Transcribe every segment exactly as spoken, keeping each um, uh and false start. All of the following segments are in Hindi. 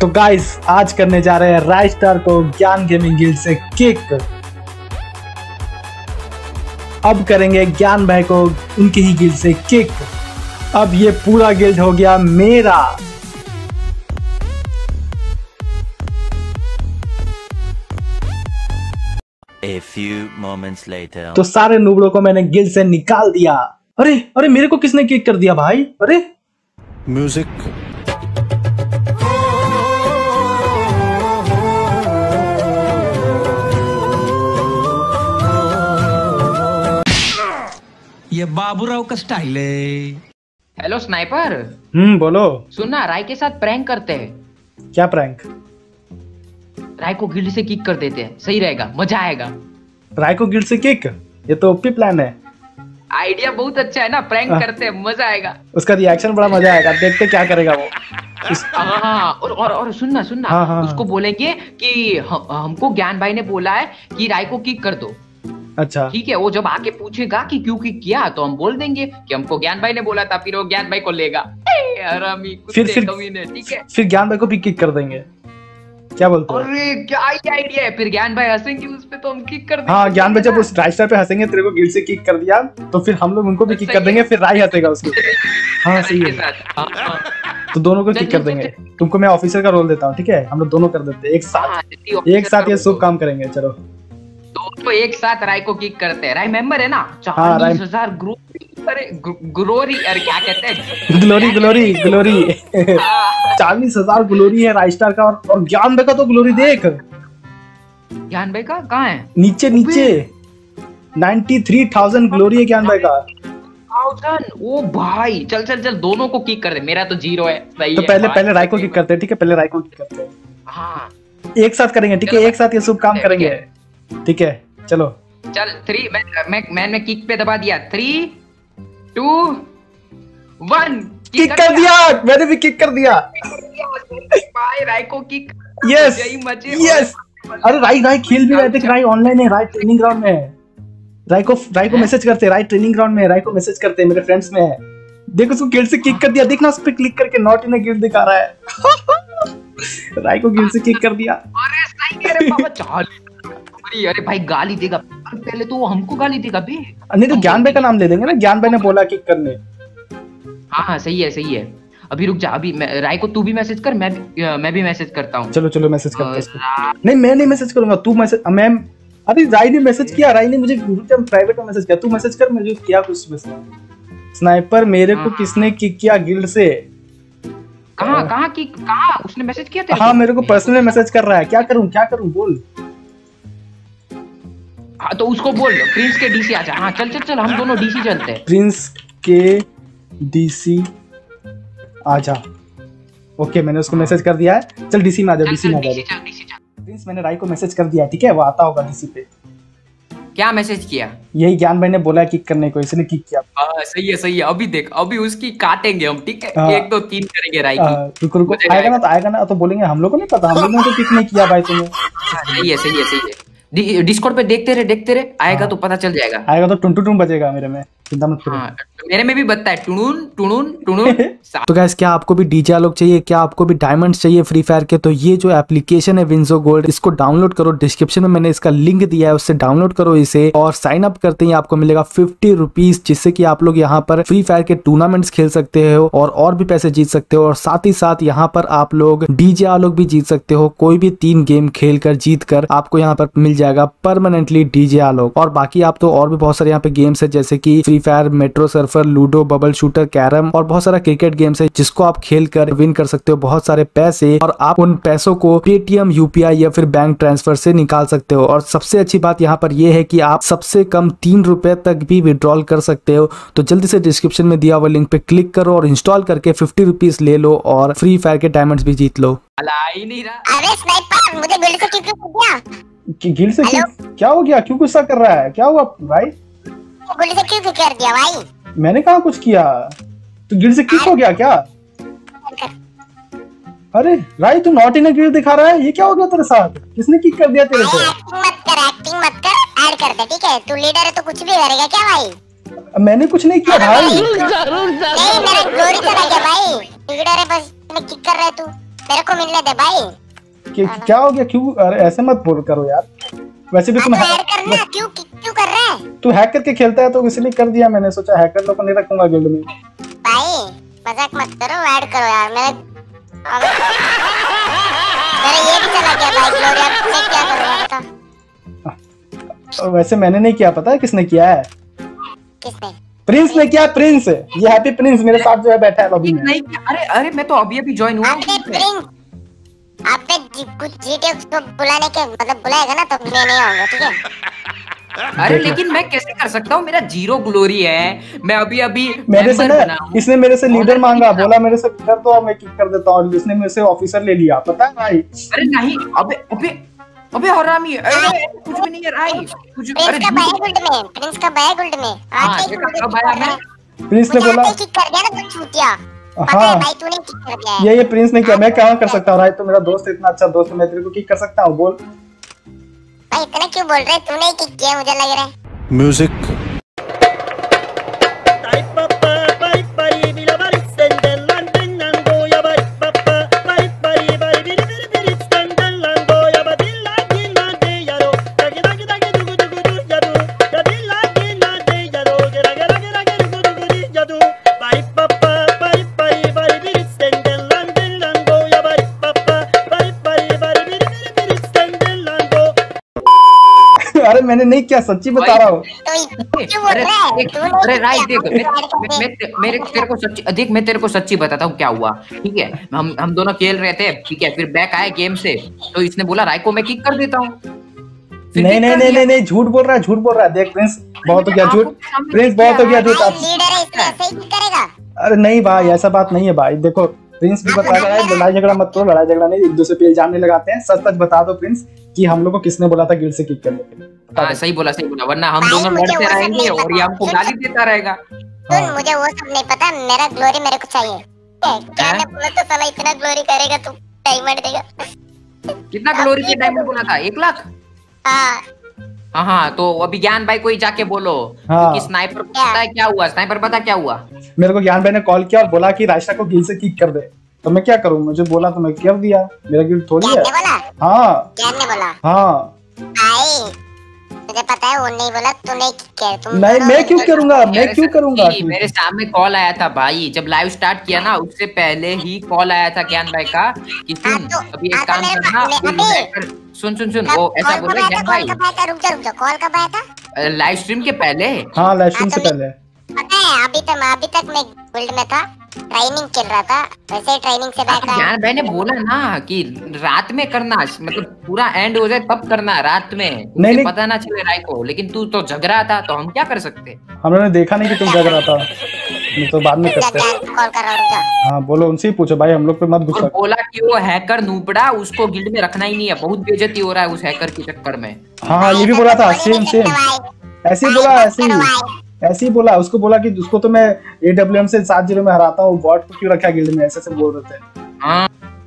तो गाइस आज करने जा रहे हैं राइस्टार को ज्ञान गेमिंग गिल्ड से किक। अब करेंगे ज्ञान भाई को उनके ही गिल्ड से किक। अब ये पूरा गिल्ड हो गया मेरा। A few moments later. तो सारे नूबड़ों को मैंने गिल्ड से निकाल दिया। अरे अरे मेरे को किसने किक कर दिया भाई? अरे म्यूजिक। ये बाबूराव का स्टाइल है। Hello sniper. हम्म बोलो। सुनना, राय के साथ प्रैंक करते हैं। क्या प्रैंक? राय को गिल्ड से किक कर देते हैं, सही रहेगा, मजा आएगा। राय को गिल्ड से किक? ये तो ओपी प्लान है। आइडिया बहुत अच्छा है ना, प्रैंक करते हैं, मजा आएगा। उसका रिएक्शन बड़ा मजा आएगा, देखते क्या करेगा वो। हाँ, और और और सुनना सुनना हाँ, हाँ, उसको बोलेंगे कि हम, हमको ज्ञान भाई ने बोला है कि राय को किक कर दो। अच्छा ठीक है, वो जब आके पूछेगा कि क्यों किक किया तो हम बोल देंगे कि हमको ज्ञान भाई ने बोला था, फिर वो ज्ञान भाई को लेगा। फिर फिर ठीक है, फिर ज्ञान भाई को भी किक कर देंगे। क्या बोलते हो? अरे क्या आइडिया है, फिर ज्ञान भाई हंसेंगे उस पे तो हम किक कर देंगे। हाँ, ज्ञान भाई जब उस राइस्टार पे हंसेंगे तेरे को गिल्ड से किक कर दिया तो फिर हम लोग उनको भी किक कर देंगे, फिर राय हंसेगा उसके ऊपर। हाँ सही है, तो दोनों को किक कर देंगे। तुमको मैं ऑफिसर का रोल देता हूँ, ठीक है? हम लोग दोनों कर देते हैं एक साथ। एक साथ ये शुभ काम करेंगे। चलो तो एक साथ राय को किक करते हैं। राय मेंबर है ना? चालीस हजार ग्लोरी, अरे ग्लोरी, अरे क्या कहते हैं, ग्लोरी ग्लोरी ग्लोरी चालीस हजार ग्लोरी है राइस्टार का। और ज्ञान भाई का तो ग्लोरी देख। ज्ञान भाई का कहाँ है? नीचे नीचे नाइन्टी थ्री थाउजेंड ग्लोरी है ज्ञान भाई का। ओ भाई, चल चल चल, दोनों को किक कर दे, मेरा तो जीरो है। सही तो है, पहले पहले राय को किक करते हैं, ठीक है? पहले राय को किक करते हैं। हाँ एक साथ करेंगे, ठीक है? एक साथ ये शुभ काम करेंगे, ठीक है? चलो चल थ्री, मैं मैं मैंने किक पे दबा दिया। थ्री टू वन, किक कर दिया। मैंने भी किक कर दिया भाई। राय को किक। Yes yes. अरे राय राय खेल भी रहे थे। राय ऑनलाइन है, राय ट्रेनिंग ग्राउंड में है। राय को राय को मैसेज करते, राय ट्रेनिंग ग्राउंड में है, राय को मैसेज करते, मेरे फ्रेंड्स में है। देख उसको गिल्ड से किक कर दिया, देखना उस पे क्लिक करके नॉट इन अ गिल्ड दिखा रहा है। राय को गिल्ड से किक कर दिया। अरे सही कह रहे पापा, चाल। अरे भाई गाली देगा, पहले तो वो हमको गाली देगा बे। नहीं तो ज्ञान भाई का नाम ले लेंगे ना, ज्ञान भाई ने बोला किक करने। हाँ हाँ सही है सही है। अभी रुक जा, अभी राय को तू भी मैसेज कर, मैं भी मैं भी मैसेज करता हूँ। चलो चलो मैसेज करते हैं। नहीं मैं नहीं मैसेज करूंगा, तू मैसेज। मैम अरे राय ने मैसेज किया, राय ने मुझे प्राइवेट में मैसेज किया। तू मैसेज कर, मुझे किया कुछ मैसेज। स्नाइपर मेरे को किसने किक किया गिल्ड से? कहाँ कहाँ की कहाँ उसने मैसेज किया तेरे? हाँ मेरे को पर्सनल मैसेज कर रहा है। क्या करूँ क्या करूँ बोल। हाँ तो उसको बोल प्रिंस के डीसी आजा। हाँ चल चल चल, हम दोनों डीसी चलते हैं। प्रिंस के डीसी आजा। ओके मैंने उसको मैसेज कर दिया है। चल डीसी में आजा, डीसी में आजा। प्रिंस मैंने राय को मैसेज कर दिया, ठीक है? वो आता होगा डीसी पे। क्या मैसेज किया? यही ज्ञान भाई ने बोला किक करने को, इसने किक किया। हाँ सही है सही है। अभी देख, अभी उसकी काटेंगे हम, ठीक है? एक दो तीन करेंगे राय की। रुको रुको, आएगा ना तो आएगा ना तो बोलेंगे हम लोग को नहीं पता, हम लोगों ने तो किक नहीं किया भाई तुम्हें। सही है सही है सही है। डिस्कॉर्ड पे देखते रहे देखते रहे, आएगा तो पता चल जाएगा। आएगा तो टुन टुन बजेगा मेरे में, चिंता मत करो। हाँ, मेरे में भी बजता है टुनुन टुनुन टुनुन। तो गाइस क्या आपको भी डीजे आलोक चाहिए? क्या आपको भी डायमंड्स चाहिए फ्री फायर के? तो ये जो एप्लीकेशन है विंजो गोल्ड, इसको डाउनलोड करो। डिस्क्रिप्शन में मैंने इसका लिंक दिया है, उससे डाउनलोड करो इसे और साइन अप करते ही आपको मिलेगा फिफ्टी रुपीज, जिससे कि आप लोग यहाँ पर फ्री फायर के टूर्नामेंट्स खेल सकते हो और और भी पैसे जीत सकते हो। और साथ ही साथ यहाँ पर आप लोग डीजे आलोक भी जीत सकते हो। कोई भी तीन गेम खेल कर जीत कर आपको यहाँ पर मिल जाएगा परमानेंटली डीजे आलोक। और बाकी आप तो और भी बहुत सारे यहाँ पे गेम्स है, जैसे कि Free Fire, Metro Surfer, ludo, bubble shooter, carrom और बहुत सारा क्रिकेट गेम्स है, जिसको आप खेल कर विन कर सकते हो बहुत सारे पैसे। और आप उन पैसों को पेटीएम, यूपीआई या फिर बैंक ट्रांसफर से निकाल सकते हो। और सबसे अच्छी बात यहाँ पर यह है कि आप सबसे कम तीन रुपए तक भी विड्रॉल कर सकते हो। तो जल्दी से डिस्क्रिप्शन में दिया हुआ लिंक पे क्लिक करो और इंस्टॉल करके फिफ्टी रुपीज ले लो और फ्री फायर के डायमंड्स भी जीत लो। ही नहीं रहा। अरे स्नाइपर, मुझे गिल्ड से किक कर दिया। गिल्ड से क्या हो गया? क्यों गुस्सा कर रहा है? क्या हुआ भाई? गिल्ड से क्यों किक कर दिया भाई? मैंने कहा कुछ किया? तो गिल्ड से किक हो गया क्या? अरे राय तू नॉट इन अ गिल्ड दिखा रहा है, ये क्या हो गया तेरे साथ? किसने किक कर दिया तेरे को? एक्टिंग मत कर, एक्टिंग मत कर, ऐड कर दे, ठीक है? तू लीडर है तो कुछ भी करेगा क्या भाई? मैंने कुछ नहीं किया भाई। नहीं मेरा ग्लोरी चला गया भाई। लीडर है बस, किक कर रहा है तू। मेरे को मिलने दे भाई। कि, क्या हो गया? क्यों? अरे ऐसे मत बोल करो यार। वैसे भी तुम ऐड करना, क्यों क्यों कर रहा है? तू हैक करके खेलता है तो इसलिए कर दिया मैंने, सोचा हैकर लोग को नहीं रखूंगा गिल्ड में। भाई मजाक मत करो, ऐड करो यार। मेरे मेरे ये भी चला गया भाई ग्लोरी, अब मैं क्या करूंगा बता। वैसे मैंने नहीं किया, पता है किसने किया है? किसने? प्रिंस ने किया। प्रिंस, ये हैप्पी प्रिंस मेरे साथ जो है बैठा है लॉबी में। नहीं, अरे अरे मैं तो अभी अभी ज्वाइन हुआ। अबे प्रिंस, अबे कुछ जीटे को बुलाने के मतलब बुलाएगा ना तो मैं नहीं आऊंगा, ठीक है? अरे लेकिन मैं कैसे कर सकता हूँ, मेरा जीरो ग्लोरी है। मैं अभी अभी मेरे से ना, इसने मेरे से लीडर मांगा, बोला मेरे से कर दो, मैं किक कर देता हूँ। इसने मेरे से ऑफिसर ले लिया, पता है भाई? अरे नहीं, अबे अबे अबे हरामी, अरे कुछ भी नहीं है भाई, कुछ। प्रिंस का भाई गुल्ड में, प्रिंस का भाई गुल्ड में आके कब आया मैं? प्रिंस ने बोला किक कर दिया ना, तो छूटिया। पता है भाई, तूने किक कर दिया है। ये ये प्रिंस ने किया, मैं क्या कर सकता हूँ? राइट, तो मेरा दोस्त इतना अच्छा दोस्त है, मैं तेरे को किक कर सकता हूँ? बोल भाई इतना क्यों बोल रहे? तूने ही किक किया मुझे लग रहा है। म्यूजिक। अरे मैंने नहीं किया, सच्ची बता रहा हूँ। अरे अरे राइट, देख मेरे तेरे को सच्ची देख मैं तेरे को सच्ची बताता हूँ क्या हुआ, ठीक है? हम हम दोनों खेल रहे थे, ठीक है? फिर बैक आए गेम से, तो इसने बोला राय को मैं किक कर देता हूँ। नहीं नहीं नहीं नहीं नहीं, झूठ बोल रहा है, झूठ बोल रहा है। देख प्रिंस, बहुत हो गया झूठ, प्रिंस बहुत हो गया झूठ। लीडर है इसलिए ऐसे ही करेगा। अरे नहीं भाई, ऐसा बात नहीं है भाई। देखो प्रिंस भी बता रहा है, लड़ाई झगड़ा मत करो, लड़ाई झगड़ा नहीं, एक दूसरे पे इल्जाम नहीं लगाते हैं। सच सच बता दो प्रिंस कि हम लोग को किसने बोला था गिल्ड से किक करने के लिए? हाँ सही बोला, सही बोला, वरना हम दोनों लड़ते रहेंगे और ये हमको गाली देता रहेगा। सुन, मुझे वो सब नहीं पता, मेरा ग्लोरी मेरे को चाहिए। क्या ने बोला तो साला इतना ग्लोरी करेगा तो डायमंड देगा। कितना ग्लोरी के डायमंड बोला था? एक लाख? हाँ हाँ हाँ, तो अभी ज्ञान भाई को ही जाके बोलो। हाँ। क्योंकि स्नाइपर को पता है क्या हुआ, स्नाइपर पता क्या हुआ? मेरे को ज्ञान भाई ने कॉल किया और बोला कि रायशा को गिल्ड से किक कर दे, तो मैं क्या करूं? मुझे बोला तो मैं कर दिया, मेरा गिल्ड थोड़ी है। क्या ने बोला? हाँ क्या ने बोला? हाँ भाई मुझे पता है वो नहीं बोला, तू नहीं किक किया। तुम नहीं, मैं क्यों करूंगा? मैं क्यों करूंगा? मेरे सामने कॉल आया था भाई, जब लाइव स्टार्ट किया ना उससे पहले ही कॉल आया था ज्ञान भाई का कि सुन अभी एक काम करना, सुन सुन सुन वो ऐसा बोल रहे ज्ञान भाई। रुक जा रुक जा, कॉल कब आया था? लाइव स्ट्रीम के पहले। हाँ लाइव स्ट्रीम से पहले। पता है अभी तक अभी तक मैं गिल्ड में था, ट्रेनिंग चल रहा था, वैसे ही ट्रेनिंग से बैक आया। ज्ञान भाई ने बोला ना कि रात में करना, मतलब पूरा एंड हो जाए तब करना, रात में नहीं, नहीं पता ना चले राय को। लेकिन तू तो जग रहा था, तो हम क्या कर सकते? हमने देखा नहीं कि तुम जग रहा था, नहीं तो बाद में करते। कॉल कर रहा हूं। हाँ बोलो, उनसे ही पूछो भाई, हम लोग पे मत गुस्सा। बोला कि वो हैकर नूपड़ा, उसको गिल्ड में रखना ही नहीं है, बहुत बेइज्जती हो रहा है उस हैकर के चक्कर में। हाँ ये भी बोला था, सेम सेम ऐसे ही बोला, ऐसे ही ऐसे ही बोला। उसको बोला कि उसको तो मैं एडब्ल्यूएम से सात जीरो में हराता हूँ, बॉट को क्यों रखा गिल्ड में, ऐसे से बोल रहे थे। हाँ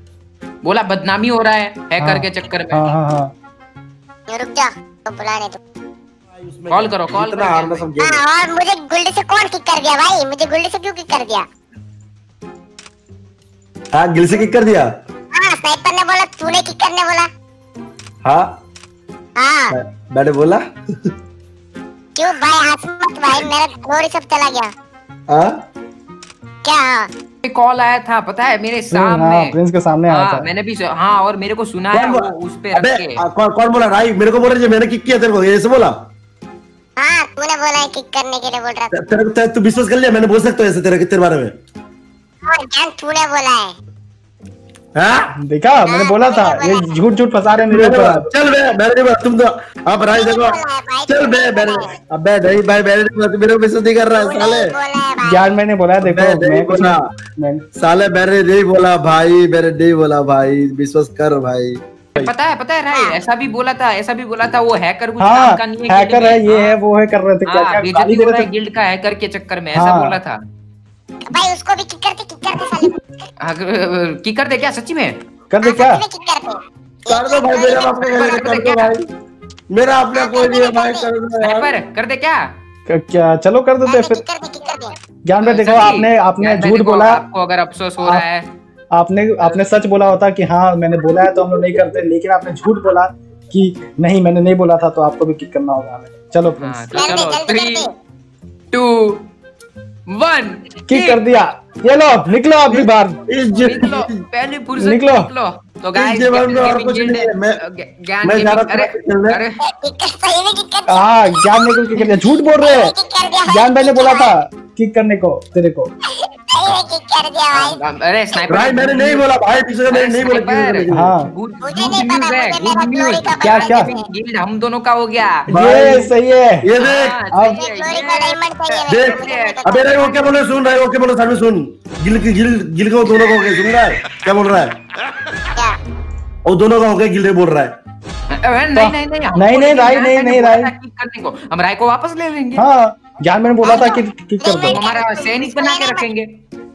बोला बदनामी हो रहा है हैकर के चक्कर में। हाँ हाँ हाँ रुक जा, तो बुलाने दो। कॉल करो, कॉल करो। हाँ, और मुझे गुल्ड से कौन किक कर दिया भाई? मुझे गुल्ड से क्यों किक कर दिया? हाँ गिल्ड से किक कर दिया। हाँ स्नाइपर ने बोला, तूने किक करने बोला। हाँ हाँ मैंने बोला। क्यों भाई? हंस मत भाई, मेरा ग्लोरी सब चला गया। हाँ क्या कॉल आया था पता है मेरे सामने? हाँ, प्रिंस के सामने आया था। मैंने भी हाँ, और मेरे को सुना है वो उस पे रख के। कौन कौन बोला? राई मेरे को बोल रही है मैंने किक किया तेरे को, ऐसे बोला? हाँ तूने बोला है किक करने के लिए बोल रहा था। तेरे को तू विश्वास कर लिया? मैंने बोल सकता हूँ ऐसे तेरे तेरे बारे में? और जान तूने बोला है। हाँ देखा, मैंने बोला था ये झूठ झूठ फंसा रहे मेरे ऊपर। चल बे, मैंने नहीं बोला, तुम तो अब राय देखो। चल बे, मैंने अबे नहीं भाई, मैंने नहीं बोला, तू मेरे को विश्वास नहीं कर रहा है साले। यार मैंने बोला, देखो मैं कुछ साले मैंने नहीं बोला भाई, मैंने नहीं बोला भाई, विश्वास कर भाई। पता है पता है राय, ऐसा भी बोला था, ऐसा भी बोला था वो हैकर कुछ हाँ, काम का नहीं है, हैकर है, ये है वो है, कर रहे थे क्या क्या बेइज्जती हो रहा है गिल्ड का हैकर के चक्कर में, ऐसा बोला था भाई। उसको भी किक करते किक करते साले। किक कर दे क्या? सच्ची में कर दे क्या? कर दो भाई, मेरा अपने घर कर दो भाई, मेरा अपना कोई नहीं है भाई, कर दो यार। कर दे क्या? क्या चलो कर देते फिर। ज्ञान भाई देखो, आपने आपने झूठ बोला। आपको अगर अफसोस हो रहा है, आपने आपने सच बोला होता कि हाँ मैंने बोला है तो हम लोग नहीं करते, लेकिन आपने झूठ बोला कि नहीं मैंने नहीं बोला था, तो आपको भी किक करना होगा हमें। चलो हाँ, फ्रेंड्स, तो चलो थ्री टू वन किक कर दिया। ये लो निकलो अगली बार, इस ज- निकलो पहली फुर्सत निकलो। निकलो। तो गाइस जीवन में और कुछ नहीं है, मैं- ज्ञान मैं जा रहा गेमिंग, था अरे खेलने। अरे किक कर सही में किक कर हाँ ज्ञान ने किक कर दिया, झूठ बोल रहे हैं। किक कर दिया ज्ञान भाई ने बोला था किक करने को तेरे को। सही में किक कर दिया भाई। अरे स्नाइपर भाई मैंने नहीं बोला भाई, पीछे से मैंने नहीं बोला किसी ने लेकिन। हाँ गुड मुझे नहीं पता, न्यूज़ है, मुझे गुड मेरा न्यूज़। glory का क्या क्या गिल्ड हम दोनों का हो गया। ये सही है। ये देख हाँ, अब- सही है, glory ये- का diamond चाहिए मेरे देख को, मुझे नहीं पता। अबे रे वो क्या बोले, सुन रहा है वो क्या बोले, सामने सुन, गिल की गिल गिल का वो दोनों का हो गया, सुन रहा है क्या बोल रहा है, क्या वो दोनों का हो गया, गिल बोल रहा है। अरे नहीं नहीं नहीं हमको नहीं, नहीं, लेकिन राय, ज्ञान नहीं, भाई ने नहीं, बोला राय। था किक करने को, हम राय को वापस ले लेंगे। हाँ ज्ञान मैंने बोला था कि किक कर हम दो। हमारा सैनिक बना के रखेंगे।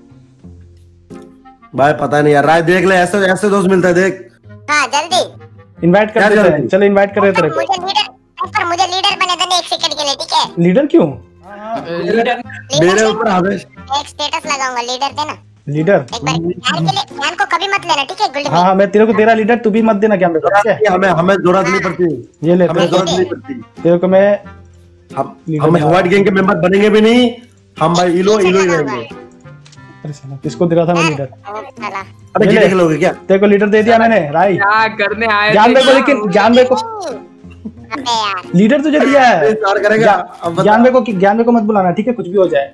भाई पता नहीं यार, राय देख ले, ऐसे ऐसे दोस्त मिलता है देख। हाँ जल्दी इनवाइट कर क्या देते हैं, जल्दी? चलो इनवाइट कर रहे तेरे को। मुझे लीडर पर मुझे लीडर बने देना एक सेकंड के लिए, ठीक है? लीडर क्यों? लीडर मेरे ऊपर हमेश एक स्टेटस लगाऊंगा, लीडर देना लीडर एक बार। ध्यान के लिए ध्यान को कभी मत लेना, ठीक है? गुल्ड हाँ हाँ मैं तेरे को तेरा लीडर, तू भी मत देना क्या मेरे को, ठीक है? हमें हमें जरूरत नहीं पड़ती, ये ले हमें तेरे को, जरूरत नहीं पड़ती। तेरे को मैं हम लीडर हम बना- व्हाइट गैंग के मेंबर बनेंगे भी नहीं, हम भाई इलो इलो ही रहेंगे। अरे साला, किसको दे रहा था मैं लीडर? साला अबे ले ये ले। देख लोगे क्या? तेरे को लीडर दे दिया मैंने राय। क्या करने आए ज्ञान थे? भाई को, लेकिन ज्ञान भाई को अबे यार लीडर तुझे दिया है। स्टार करेगा अब बता। ज्ञान भाई को ज्ञान भाई को मत बुलाना, ठीक है? कुछ भी हो जाए।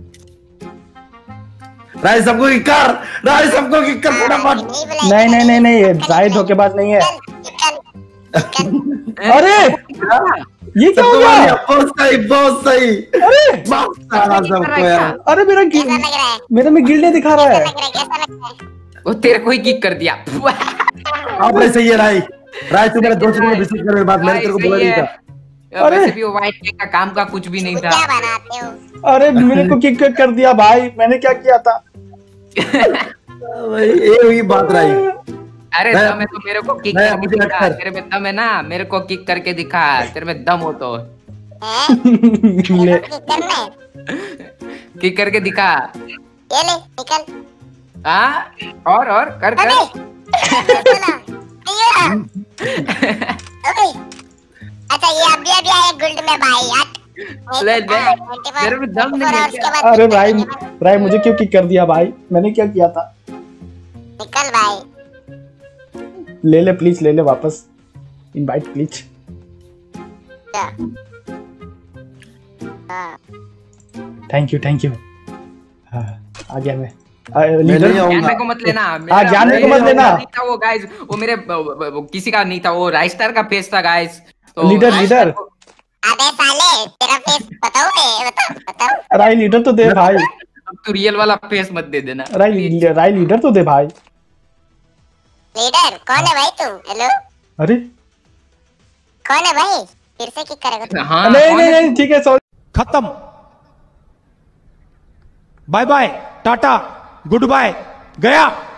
राय सबको किक कर, राय सबको किक कर फटाफट। नहीं बुलाएगा, नहीं नहीं नहीं नहीं, राय धोखेबाज नहीं है। चल चल चल अरे ये क्या हो सबको गया? मारिया, बहुत सही बहुत सही, अरे बहुत सारा सबको यार। अरे मेरा कैसा गिल- लग रहा है? मेरा में गिल्ड नहीं दिखा रहा कैसा है। लग रहा है? कैसा लगता है? वो तेरे को ही किक कर दिया। आप ऐसे ही है राय, राय तू मेरे दोस्त को विजिट कर मेरे बात, मैंने तेरे को बोला नहीं था। अरे। वैसे भी वो व्हाइट केक का काम का कुछ भी नहीं क्या था। बनाते हो? अरे मेरे को किक कर दिया भाई, मैंने क्या किया था? भाई ये हुई बात राय। अरे मैं- दम है तो मेरे को किक मैं करके मुझे दिखा, अक्सर- तेरे में दम है ना, मेरे को किक करके दिखा, तेरे में दम हो तो हैं? ले किक करना है? किक करके दिखा। ये ले निकल। हाँ और और कर अबे कर चला नहीं हो रहा। अबे अच्छा ये अभी अभी आया गुल्ड में भाई यार। ले ले, मेरे में दम नहीं है क्या? अरे राय राय मुझे क्यों किक कर दिया भाई? मैंने क्या किया था? निकल भाई। ले ले प्लीज, ले ले वापस इनवाइट प्लीज। क्या? हाँ थैंक यू थैंक यू। हाँ आ गया मैं। आ, मैं लीडर नहीं ज्ञान आऊंगा। मेरे को मत लेना। हाँ, मेरा- ज्ञान मेरे को मेरा मत लेना। नहीं था वो गाइस, वो मेरे वो- वो किसी का नहीं था, वो राइस्टार का फेस था गाइस। तो लीडर, राइस्टार लीडर। को- अबे साले तेरा फेस बताओ बे, बताओ बताओ। राय लीडर तो दे भाई। अब तू रियल वाला फेस मत दे देना। राय लीडर, राय लीडर तो दे भाई। लीडर कौन है भाई तू? हेलो अरे कौन है भाई? फिर से किक करेगा तू? हाँ नहीं कौन नहीं है? नहीं ठीक है सॉरी। खत्म। Bye bye, tata, goodbye, गया।